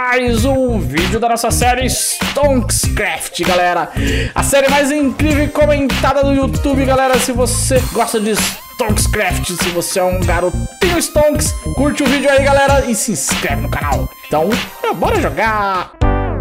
mais um vídeo da nossa série Stonkscraft, galera. A série mais incrível e comentada do YouTube, galera. Se você gosta de Stonkscraft, se você é um garotinho Stonks, curte o vídeo aí, galera, e se inscreve no canal. Então, bora jogar!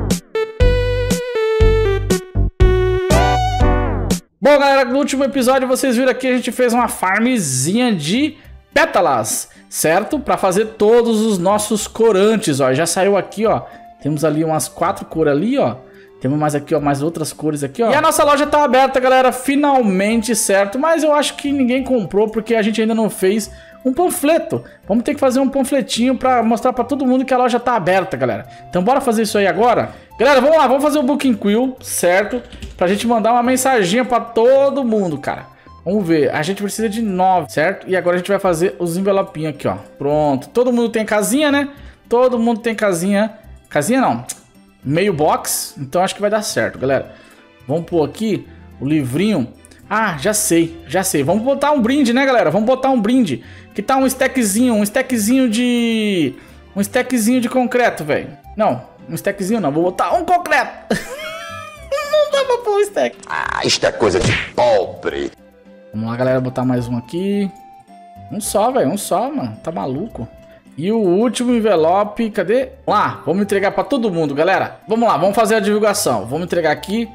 Bom, galera, no último episódio vocês viram aqui, a gente fez uma farmzinha de pétalas, certo? Para fazer todos os nossos corantes, ó. Já saiu aqui, ó. Temos ali umas 4 cores ali, ó. Temos mais aqui, ó, mais outras cores aqui, ó. E a nossa loja tá aberta, galera, finalmente, certo? Mas eu acho que ninguém comprou porque a gente ainda não fez um panfleto. Vamos ter que fazer um panfletinho para mostrar para todo mundo que a loja tá aberta, galera. Então bora fazer isso aí agora? Galera, vamos lá, vamos fazer o Booking Quill, certo? Pra gente mandar uma mensaginha para todo mundo, cara. Vamos ver, a gente precisa de 9, certo? E agora a gente vai fazer os envelopinhos aqui, ó. Pronto, todo mundo tem casinha, né? Todo mundo tem casinha. Casinha não, meio box. Então acho que vai dar certo, galera. Vamos pôr aqui o livrinho. Ah, já sei. Vamos botar um brinde, né, galera? Vamos botar um brinde. Que tá um stackzinho de concreto, velho. Não, um stackzinho não, vou botar um concreto. Não dá pra pôr um stack. Ah, isto é coisa de pobre. Vamos lá, galera, botar mais um aqui. Um só, velho, um só, mano. Tá maluco? E o último envelope, cadê? Vamos lá, vamos entregar pra todo mundo, galera. Vamos lá, vamos fazer a divulgação. Vamos entregar aqui.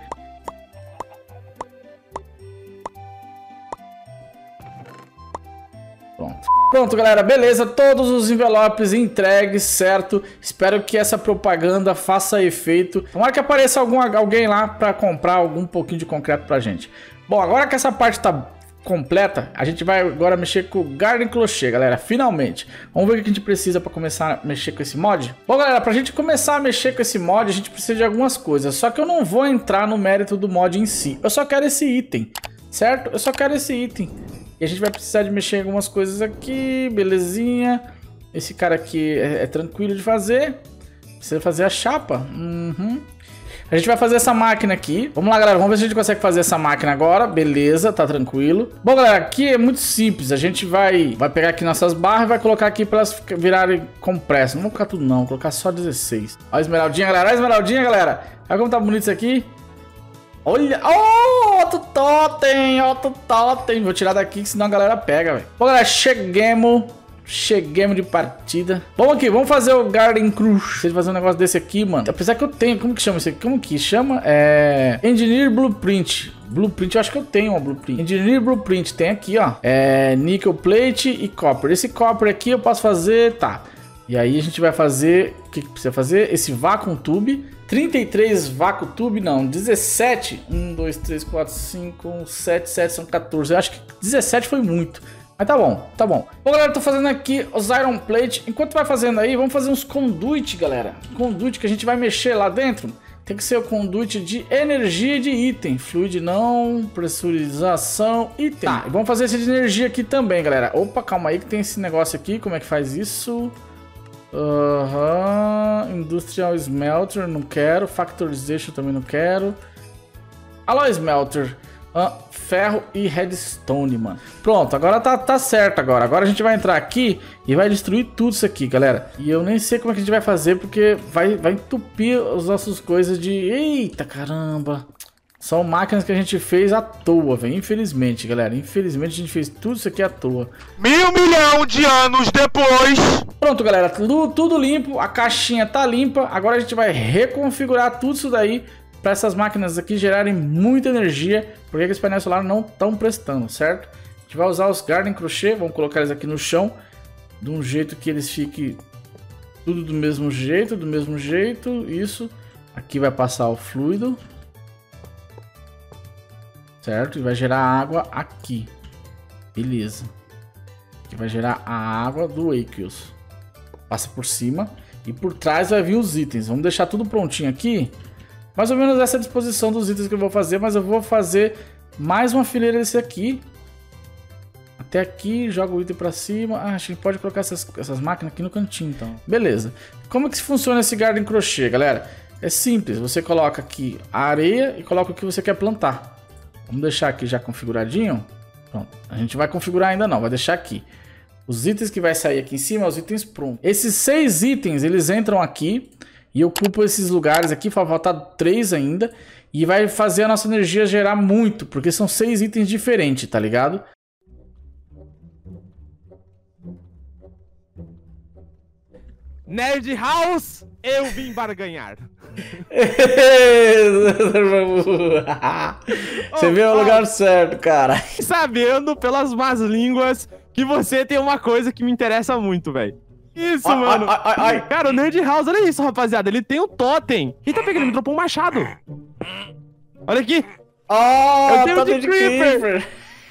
Pronto, galera, beleza, todos os envelopes entregues, certo? Espero que essa propaganda faça efeito. Tomara que apareça alguém lá pra comprar algum pouquinho de concreto pra gente. Bom, agora que essa parte tá completa, a gente vai agora mexer com o Garden Crochet, galera, finalmente. Vamos ver o que a gente precisa para começar a mexer com esse mod? Bom, galera, pra gente começar a mexer com esse mod, a gente precisa de algumas coisas, só que eu não vou entrar no mérito do mod em si. Eu só quero esse item, certo? Eu só quero esse item. E a gente vai precisar de mexer em algumas coisas aqui, belezinha. Esse cara aqui é tranquilo de fazer. Precisa fazer a chapa. A gente vai fazer essa máquina aqui. Vamos lá, galera. Vamos ver se a gente consegue fazer essa máquina agora. Beleza, tá tranquilo. Bom, galera, aqui é muito simples. A gente vai pegar aqui nossas barras e vai colocar aqui para elas virarem compressa. Não vou colocar tudo, não. Vou colocar só 16. Olha a esmeraldinha, galera. Olha a esmeraldinha, galera. Olha como tá bonito isso aqui. Olha. Oh, outro totem. Outro totem. Vou tirar daqui, senão a galera pega, velho. Bom, galera, chegamos de partida. Vamos aqui, vamos fazer o Garden Crochet. Fazer um negócio desse aqui, mano. Apesar que eu tenho, como que chama isso aqui? Como que chama? Engineer Blueprint. Blueprint, eu acho que eu tenho uma Blueprint. Engineer Blueprint, tem aqui, ó. Nickel Plate e Copper. Esse Copper aqui eu posso fazer, tá. E aí a gente vai fazer, o que precisa fazer? Esse Vacuum Tube. 33 Vacuum Tube, não, 17. 1, 2, 3, 4, 5, 7, 7 são 14. Eu acho que 17 foi muito. Mas tá bom, tá bom. Bom, galera, eu tô fazendo aqui os Iron Plate. Enquanto vai fazendo aí, vamos fazer uns conduit, galera. Conduit que a gente vai mexer lá dentro. Tem que ser o conduit de energia de item. Fluid não, pressurização, item. Tá, e vamos fazer esse de energia aqui também, galera. Opa, calma aí que tem esse negócio aqui. Como é que faz isso? Industrial Smelter, não quero. Factorization também não quero. Alloy Smelter. Ferro e redstone, mano. Pronto, agora tá certo agora. Agora a gente vai entrar aqui e vai destruir tudo isso aqui, galera. E eu nem sei como é que a gente vai fazer, porque vai entupir as nossas coisas de... Eita, caramba. São máquinas que a gente fez à toa, velho. Infelizmente, galera. Infelizmente a gente fez tudo isso aqui à toa. 1.000 milhões de anos depois. Pronto, galera. Tudo limpo. A caixinha tá limpa. Agora a gente vai reconfigurar tudo isso daí para essas máquinas aqui gerarem muita energia, porque os painéis solares não estão prestando, certo? A gente vai usar os Garden Crochet, vamos colocar eles aqui no chão, de um jeito que eles fiquem tudo do mesmo jeito, isso. Aqui vai passar o fluido, certo? E vai gerar água aqui, beleza. Aqui vai gerar a água do Aqueous, passa por cima e por trás vai vir os itens. Vamos deixar tudo prontinho aqui. Mais ou menos essa disposição dos itens que eu vou fazer, mas eu vou fazer mais uma fileira desse aqui. Até aqui, joga o item pra cima. Ah, a gente pode colocar essas máquinas aqui no cantinho, então. Beleza. Como que funciona esse Garden Crochet, galera? É simples, você coloca aqui a areia e coloca o que você quer plantar. Vamos deixar aqui já configuradinho. Pronto, a gente vai configurar ainda não, vai deixar aqui. Os itens que vai sair aqui em cima, os itens prontos. Esses 6 itens, eles entram aqui. e ocupa esses lugares aqui, vai faltar 3 ainda, e vai fazer a nossa energia gerar muito, porque são 6 itens diferentes, tá ligado? Nerd House, eu vim barganhar. Você viu o lugar certo, cara. Sabendo pelas más línguas que você tem uma coisa que me interessa muito, velho. Isso, mano. Cara, o Nerd House, olha isso, rapaziada. Ele tem um totem. Eita, pega, ele me dropou um machado. Olha aqui. Eu tenho totem de Creeper.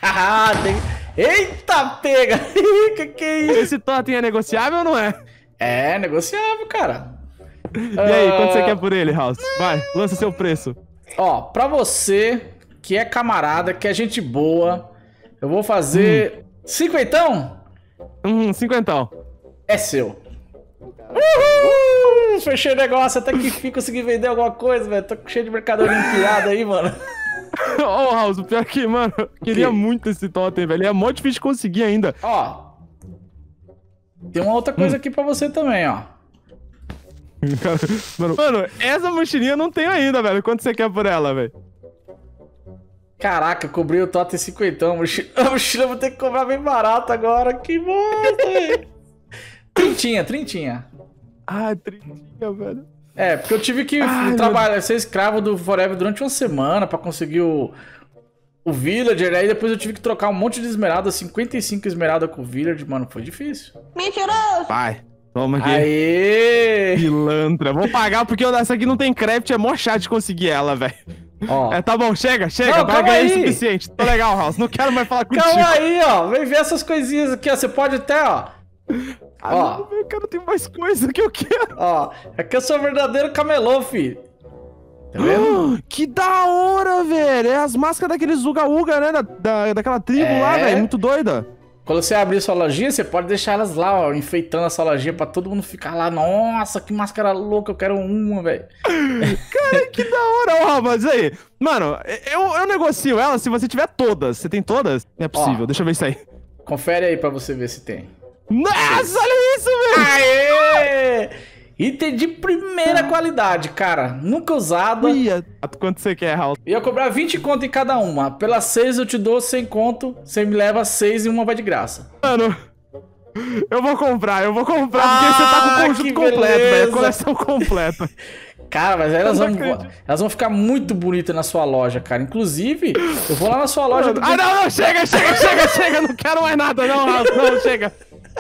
Eita, pega. que é isso? Esse totem é negociável ou não é? É negociável, cara. E aí, quanto você quer por ele, House? Vai, lança seu preço. Ó, pra você que é camarada, que é gente boa, eu vou fazer 50. 50. É seu. Uhul! Fechei o negócio, até que enfim consegui vender alguma coisa, velho. Tô cheio de mercadoria empilhada aí, mano. Ó, House, o pior que, mano, eu queria muito esse totem, velho. É mó difícil de conseguir ainda. Ó, tem uma outra coisa aqui pra você também, ó. Mano, essa mochilinha eu não tenho ainda, velho. Quanto você quer por ela, velho? Caraca, eu cobri o totem 50. A mochila eu vou ter que cobrar bem barato agora. Que bosta, velho. Trintinha. Ah, 30, velho. É, porque eu tive que trabalhar, ser escravo do Forever durante uma semana pra conseguir o Villager. Aí depois eu tive que trocar um monte de esmeralda, 55 esmeralda com o Villager. Mano, foi difícil. Mentiroso! Vai, toma aqui. Aê! Pilantra. Vou pagar porque essa aqui não tem craft, é mó chato de conseguir ela, velho. Ó. É, tá bom, chega. Não, Paga aí o aí. suficiente. Tô legal, House. Não quero mais falar contigo. Calma aí, ó. Vem ver essas coisinhas aqui, ó. Você pode até, ó. Ó. Não, eu quero ter mais coisa que eu quero. Ó. Aqui eu sou o verdadeiro camelô, fi. Tá vendo? Que da hora, velho. É as máscaras daqueles uga-uga, né? Daquela tribo lá, velho. Muito doida. Quando você abrir sua lojinha, você pode deixar elas lá, ó, enfeitando a sua lojinha pra todo mundo ficar lá. Nossa, que máscara louca, eu quero uma, velho. Cara, que da hora, ó, mas aí. Mano, eu negocio ela se você tiver todas. Você tem todas? Não é possível, deixa eu ver isso aí. Confere aí pra você ver se tem. Nossa, olha isso, velho! Aê! Item de primeira qualidade, cara. Nunca usado. Quanto você quer, Raul? Eu ia cobrar 20 conto em cada uma. Pelas 6 eu te dou 100 conto. Você me leva 6 e uma vai de graça. Mano, eu vou comprar porque você tá com o conjunto completo, velho. A coleção completa. Cara, mas elas vão ficar muito bonitas na sua loja, cara. Inclusive, eu vou lá na sua loja... Não, chega. Não quero mais nada, não, Raul. Não, chega.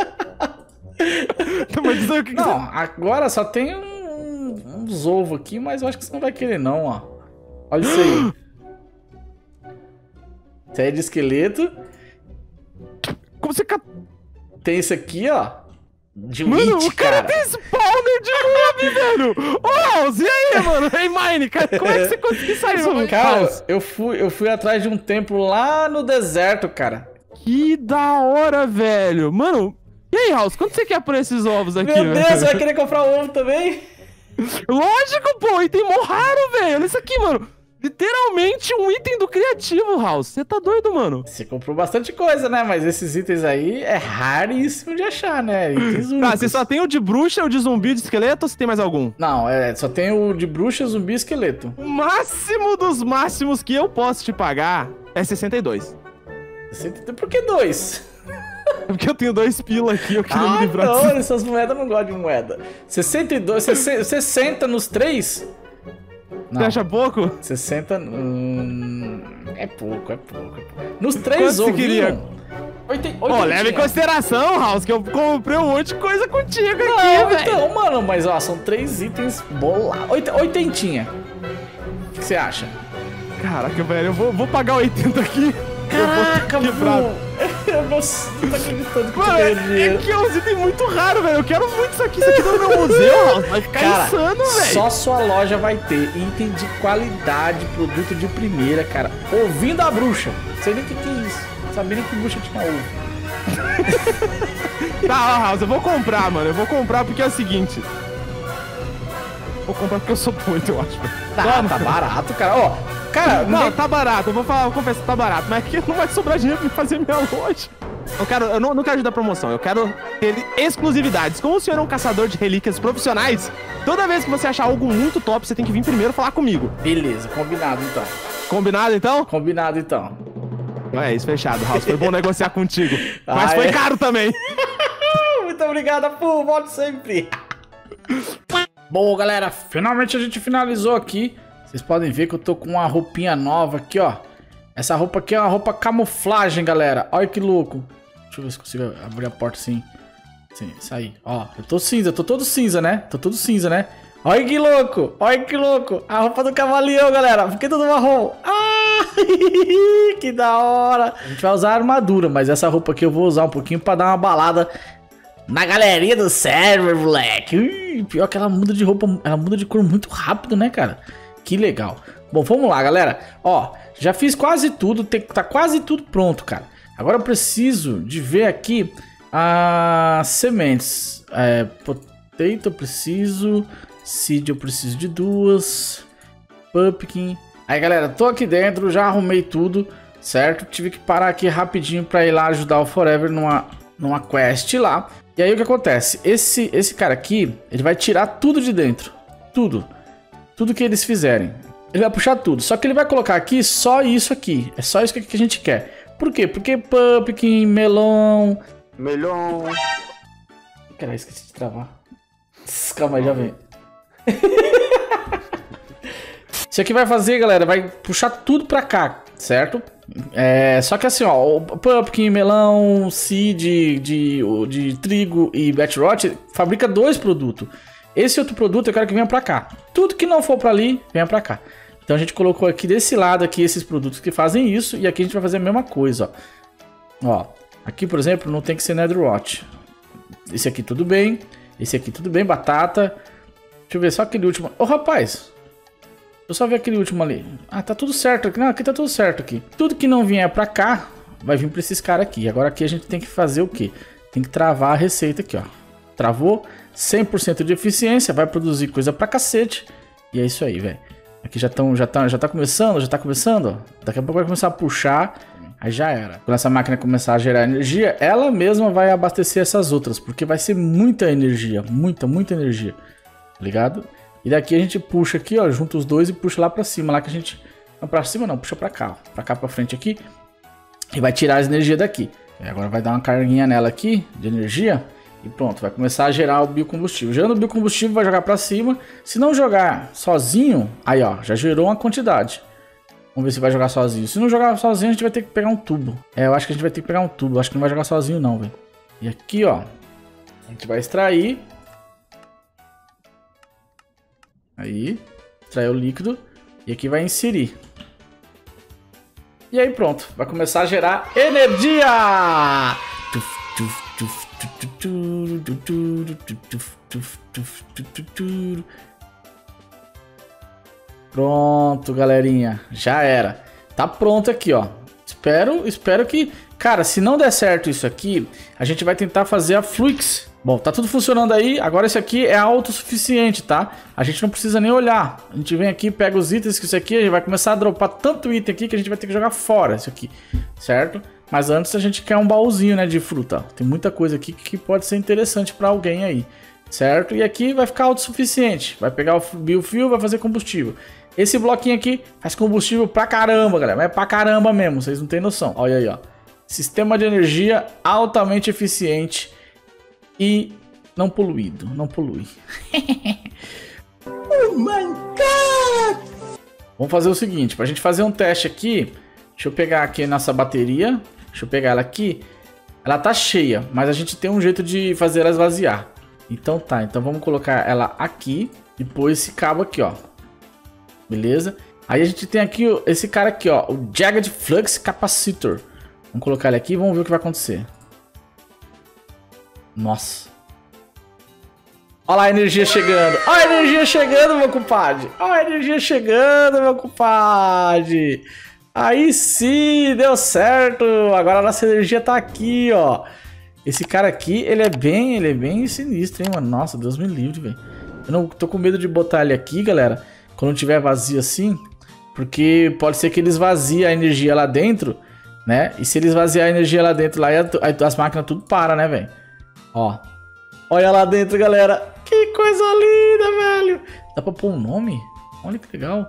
Não, agora só tem uns ovos aqui, mas eu acho que você não vai querer não, ó. Olha isso aí. Isso aí é de esqueleto. Como você... Tem isso aqui, ó. De mano, witch, o cara tem spawner de mob, velho. Ô, House, e aí, mano? Hey, Mine, cara, como é que você conseguiu sair, mano? Cara, eu fui atrás de um templo lá no deserto, cara. Que da hora, velho. Mano... E aí, House, quanto você quer por esses ovos aqui? Meu Deus, você vai querer comprar ovo também? Lógico, pô, item mó raro, velho. Olha isso aqui, mano. Literalmente um item do criativo, House. Você tá doido, mano? Você comprou bastante coisa, né? Mas esses itens aí é raríssimo de achar, né? Itens únicos. Tá, você só tem o de bruxa, o de zumbi, de esqueleto ou você tem mais algum? Não, só tem o de bruxa, zumbi e esqueleto. O máximo dos máximos que eu posso te pagar é 62. Por que 2? Porque eu tenho 2 pila aqui, eu queria me livrar não, disso. essas moedas eu não gosto de moeda. 62, 60 nos 3? Você acha pouco? 60... é pouco. Nos 3 ovos. Você queria? Ó, leva em consideração, House, que eu comprei um monte de coisa contigo aqui, velho. Então, mano, mas ó, são 3 itens bolados. 80. O que você acha? Caraca, velho, eu vou pagar 80 aqui. Caraca, mano. Eu não tô acreditando que mano, é que é um item muito raro, velho. Eu quero muito isso aqui no meu museu, vai ficar insano, velho. Só sua loja vai ter item de qualidade, produto de primeira, cara. Ouvindo a bruxa. Não sei nem o que é isso. Não sabia nem que bruxa tinha ovo. Tá, ó, House, eu vou comprar, mano. Eu vou comprar porque é o seguinte. Vou comprar porque eu sou doido, eu acho. Tá barato, cara. Ó, cara, não, tá barato. Eu vou confessar, tá barato. Mas aqui não vai sobrar dinheiro pra fazer minha loja. Eu não quero ajudar a promoção, eu quero ter exclusividades. Como o senhor é um caçador de relíquias profissionais, toda vez que você achar algo muito top, você tem que vir primeiro falar comigo. Beleza, combinado então. Combinado então? Combinado então. É isso, fechado, House. Foi bom negociar contigo. Mas foi caro também. Muito obrigado, pô, volte sempre. Bom, galera, finalmente a gente finalizou aqui. Vocês podem ver que eu tô com uma roupinha nova aqui, ó. Essa roupa aqui é uma roupa camuflagem, galera. Olha que louco. Deixa eu ver se consigo abrir a porta assim. Sim, isso aí. Ó, eu tô cinza, tô todo cinza, né? Tô todo cinza, né? Olha que louco, olha que louco. A roupa do cavaleão, galera. Fiquei todo marrom. Ah, que da hora. A gente vai usar a armadura, mas essa roupa aqui eu vou usar um pouquinho pra dar uma balada na galerinha do server, moleque. Pior que ela muda de roupa, ela muda de cor muito rápido, né, cara? Que legal. Bom, vamos lá, galera. Ó, já fiz quase tudo, tá quase tudo pronto, cara. Agora eu preciso de ver aqui as sementes. Potato eu preciso, seed eu preciso de 2, pumpkin. Aí, galera, tô aqui dentro, já arrumei tudo, certo? Tive que parar aqui rapidinho pra ir lá ajudar o Forever numa quest lá. E aí o que acontece? Esse cara aqui, ele vai tirar tudo de dentro. Tudo que eles fizerem. Ele vai puxar tudo. Só que ele vai colocar aqui só isso aqui. É só isso que a gente quer. Por quê? Porque pumpkin, melão... Caralho, esqueci de travar. Calma aí, já vem. Isso aqui vai fazer, galera, vai puxar tudo pra cá, certo? Só que assim, ó, o pumpkin, melão, seed de trigo e beetroot fabrica 2 produtos. Esse outro produto eu quero que venha pra cá. Tudo que não for pra ali, venha pra cá. Então a gente colocou aqui desse lado aqui esses produtos que fazem isso. E aqui a gente vai fazer a mesma coisa, ó. Aqui, por exemplo, não tem que ser netherrot. Esse aqui tudo bem. Esse aqui tudo bem, batata. Deixa eu ver só aquele último. Ô, rapaz. Eu só ver aquele último ali. Ah, tá tudo certo aqui. Não, aqui tá tudo certo aqui. Tudo que não vier pra cá, vai vir pra esses caras aqui. Agora aqui a gente tem que fazer o quê? Tem que travar a receita aqui, ó. Travou. 100% de eficiência, vai produzir coisa pra cacete. E é isso aí, velho. Aqui já tá começando, ó. Daqui a pouco vai começar a puxar, aí já era. Quando essa máquina começar a gerar energia, ela mesma vai abastecer essas outras, porque vai ser muita energia, muita energia, tá ligado? E daqui a gente puxa aqui, ó, junta os dois e puxa lá pra cima, lá que a gente... Não, pra cima não, puxa pra cá, ó. Pra cá, pra frente aqui. E vai tirar as energias daqui. E agora vai dar uma carguinha nela aqui, de energia. E pronto, vai começar a gerar o biocombustível. Gerando o biocombustível, vai jogar pra cima. Se não jogar sozinho, aí ó, já gerou uma quantidade. Vamos ver se vai jogar sozinho. Se não jogar sozinho, a gente vai ter que pegar um tubo. Eu acho que a gente vai ter que pegar um tubo. Acho que não vai jogar sozinho não, velho. E aqui, ó, a gente vai extrair. Aí, extrair o líquido. E aqui vai inserir. E aí pronto, vai começar a gerar energia! Pronto, galerinha, já era. Tá pronto aqui, ó. Espero que... Cara, se não der certo isso aqui, a gente vai tentar fazer a Flux. Bom, tá tudo funcionando aí. Agora esse aqui é autossuficiente, tá? A gente não precisa nem olhar. A gente vem aqui, pega os itens, que isso aqui a gente vai começar a dropar tanto item aqui que a gente vai ter que jogar fora isso aqui, certo? Mas antes a gente quer um baúzinho, né, de fruta. Tem muita coisa aqui que pode ser interessante pra alguém aí, certo? E aqui vai ficar autossuficiente. Vai pegar o biofuel, vai fazer combustível. Esse bloquinho aqui faz combustível pra caramba, galera. É pra caramba mesmo, vocês não tem noção. Olha aí, ó. Sistema de energia altamente eficiente e não poluído. Não polui. Oh my God! Vamos fazer o seguinte, pra gente fazer um teste aqui. Deixa eu pegar aqui a nossa bateria. Deixa eu pegar ela aqui. Ela tá cheia, mas a gente tem um jeito de fazer ela esvaziar. Então tá, então vamos colocar ela aqui e pôr esse cabo aqui, ó. Beleza? Aí a gente tem aqui esse cara aqui, ó, o Jagged Flux Capacitor. Vamos colocar ele aqui e vamos ver o que vai acontecer. Nossa. Olha lá a energia chegando. Olha a energia chegando, meu compadre. Olha a energia chegando, meu compadre. Aí sim, deu certo. Agora a nossa energia tá aqui, ó. Esse cara aqui, ele é bem sinistro, hein, mano. Nossa, Deus me livre, velho. Eu não tô com medo de botar ele aqui, galera, quando tiver vazio assim, porque pode ser que ele esvazie a energia lá dentro né? E se ele esvaziar a energia lá dentro, lá, as máquinas tudo para, né, velho? Ó. Olha lá dentro, galera. Que coisa linda, velho. Dá pra pôr um nome? Olha que legal.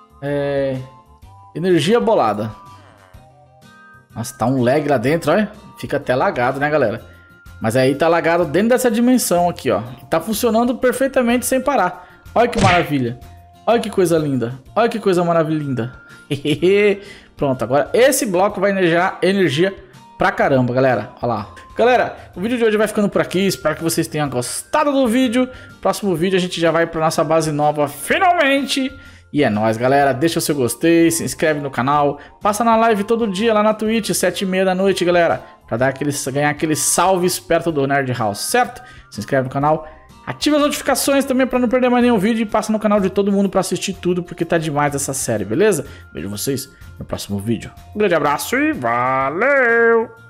Energia bolada. Nossa, tá um lag lá dentro, olha. Fica até lagado, né, galera? Mas aí tá lagado dentro dessa dimensão aqui, ó. E tá funcionando perfeitamente sem parar. Olha que maravilha. Olha que coisa linda. Olha que coisa maravilhosa. Pronto, agora esse bloco vai energia pra caramba, galera. Olha lá. Galera, o vídeo de hoje vai ficando por aqui. Espero que vocês tenham gostado do vídeo. Próximo vídeo a gente já vai pra nossa base nova finalmente. E é nóis, galera. Deixa o seu gostei, se inscreve no canal. Passa na live todo dia lá na Twitch, 7h30 da noite, galera. Pra ganhar aqueles salves perto do Nerd House, certo? Se inscreve no canal. Ativa as notificações também pra não perder mais nenhum vídeo. E passa no canal de todo mundo pra assistir tudo, porque tá demais essa série, beleza? Vejo vocês no próximo vídeo. Um grande abraço e valeu!